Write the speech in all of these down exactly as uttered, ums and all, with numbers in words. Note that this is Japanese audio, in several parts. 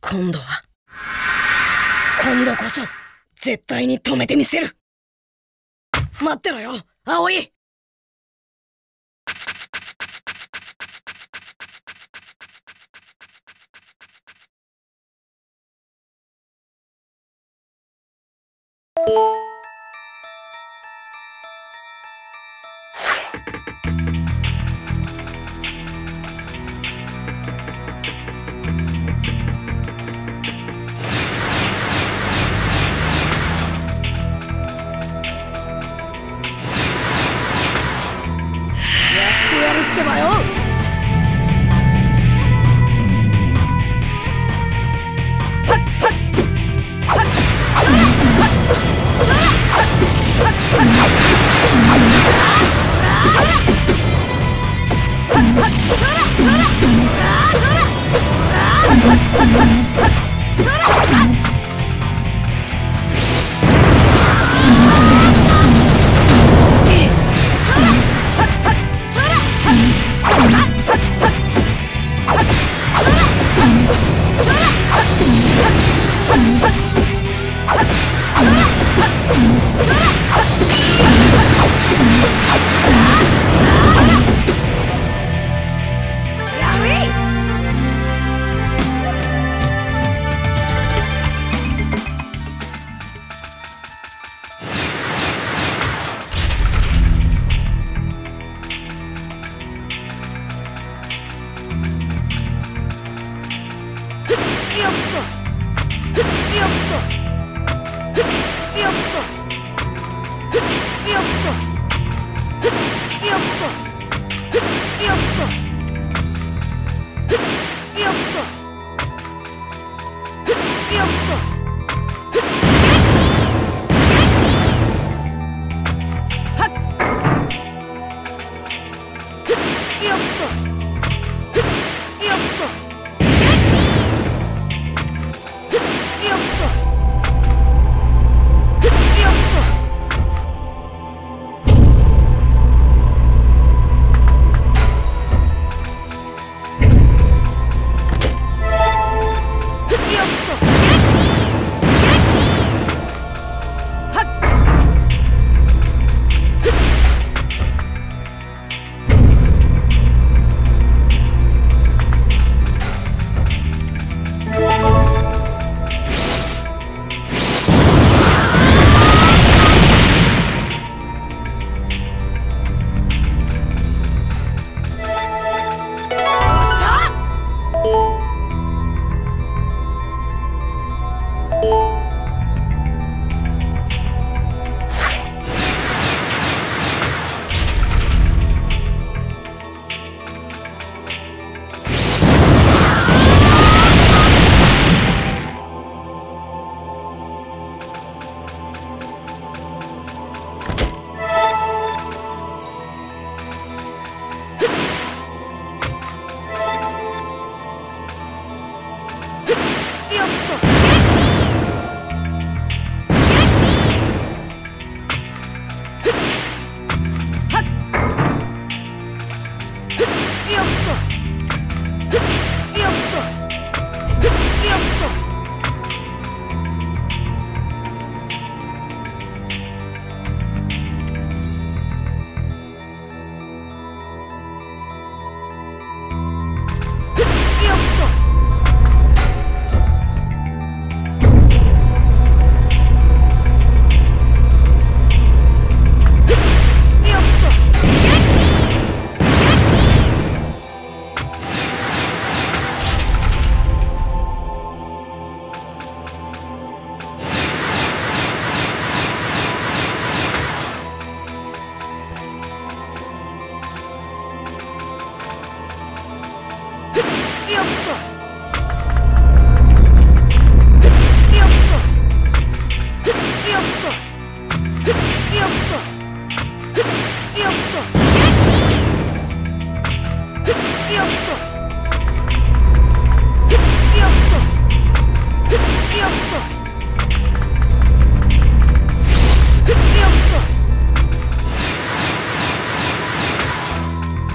今度は今度こそ絶対に止めてみせる。待ってろよ葵。ってばよ。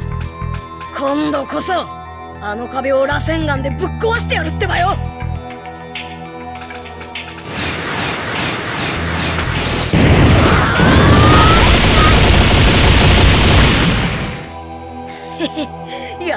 今度こそあの壁を螺旋岩でぶっ壊してやるってばよ。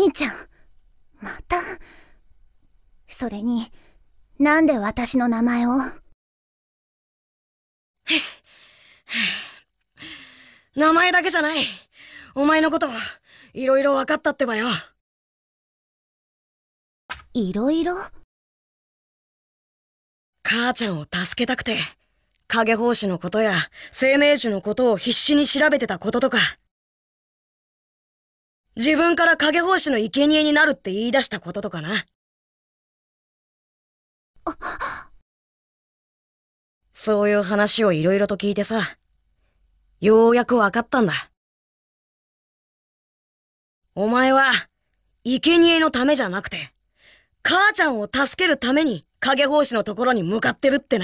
兄ちゃん、また。それに、なんで私の名前を。 名前だけじゃない。お前のこと、いろいろ分かったってばよ。 いろいろ？ 母ちゃんを助けたくて、影法師のことや生命樹のことを必死に調べてたこととか、自分から影法師の生贄になるって言い出したこととかな。そういう話をいろいろと聞いてさ、ようやく分かったんだ。お前は生贄のためじゃなくて、母ちゃんを助けるために影法師のところに向かってるってな。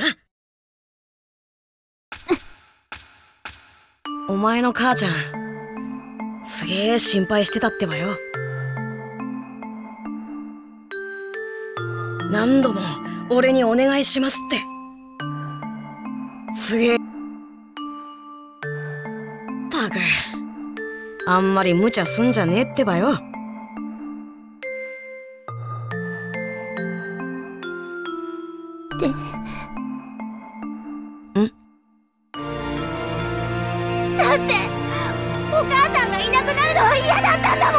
お前の母ちゃん、すげえ心配してたってばよ。何度も俺にお願いしますって。すげえ。ったく、あんまり無茶すんじゃねえってばよ。 で、ん？だってお母さんがいなくなるのは嫌だったんだ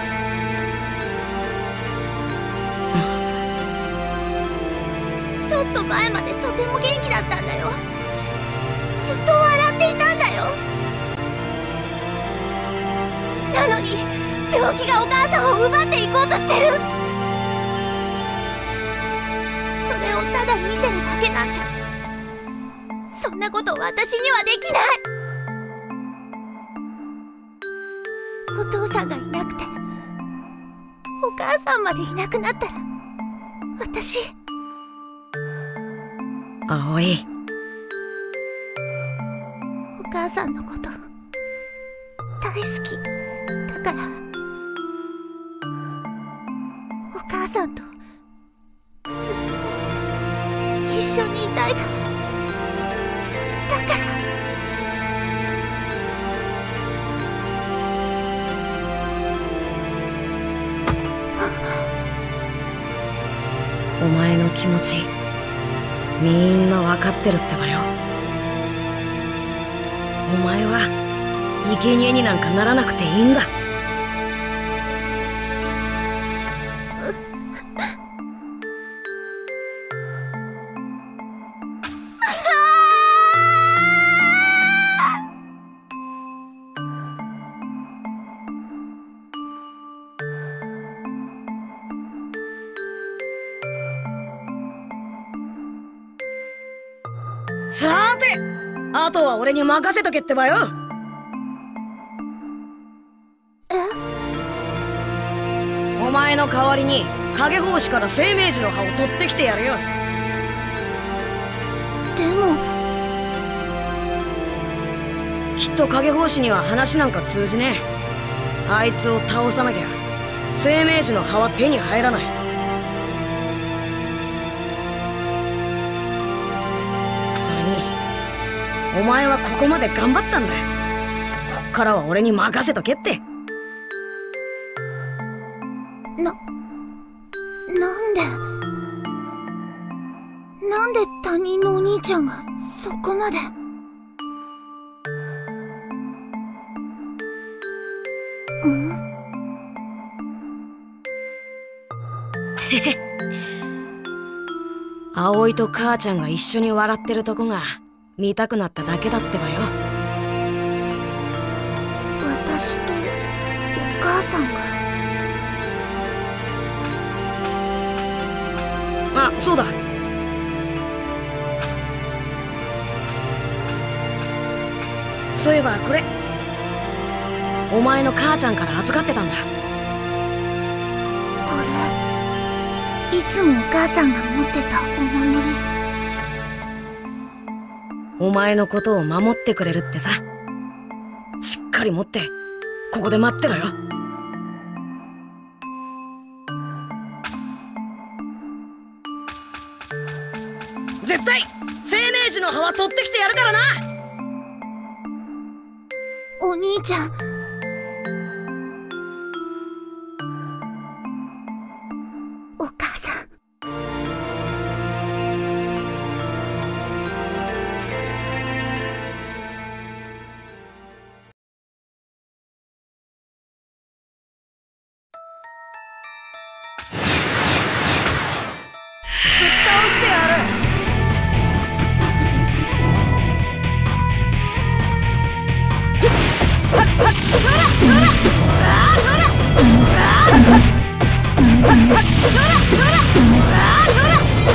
もん。ちょっと前までとても元気だったんだよ。ずっと笑っていたんだよ。なのに病気がお母さんを奪っていこうとしてる。それをただ見てるだけなんて、そんなこと私にはできない。お父さんがいなくて、お母さんまでいなくなったら、私。 葵、 お母さんのこと大好きだから、お母さんとずっと一緒にいたいから。だから。 お前の気持ち、みんな分かってるってばよ。お前は生贄になんかならなくていいんだ。さーて、あとは俺に任せとけってばよ。 え？ お前の代わりに影法師から生命樹の葉を取ってきてやるよ。 でもきっと影法師には話なんか通じねえ。あいつを倒さなきゃ生命樹の葉は手に入らない。それにお前はここまで頑張ったんだよ。こっからは俺に任せとけって。 な、なんでなんで他人のお兄ちゃんがそこまで。ん？ へへ。葵と母ちゃんが一緒に笑ってるとこが見たくなっただけだってばよ。 私とお母さんが。 あ、そうだ。そういえばこれ、お前の母ちゃんから預かってたんだ。 これ、いつもお母さんが持ってたお守り。 お前のことを守ってくれるってさ。しっかり持ってここで待ってろよ。絶対生命樹の葉は取ってきてやるからな。 お兄ちゃん、 してやる。そらそら、ほらそら、ほらそらそら、ほらそら、ほらそら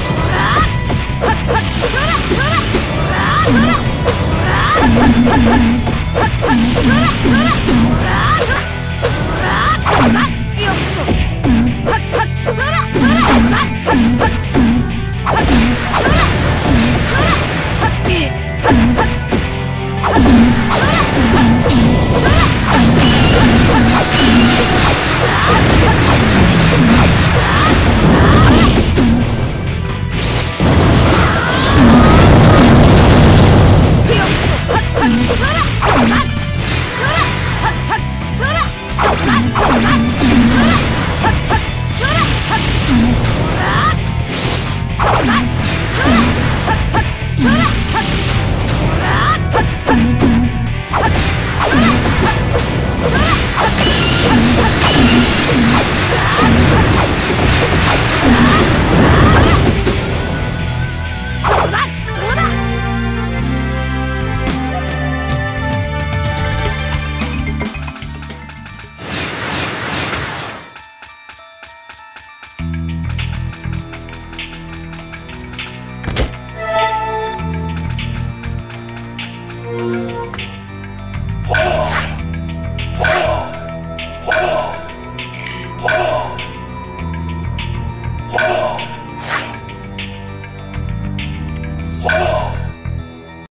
そら、ほらそら、ほらそらそら。